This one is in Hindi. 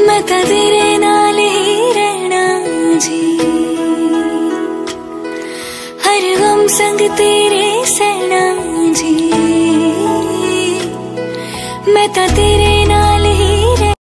मैं तां तेरे नाल ही रहना जी, हर गम संग तेरे सहना जी। मैं तां तेरे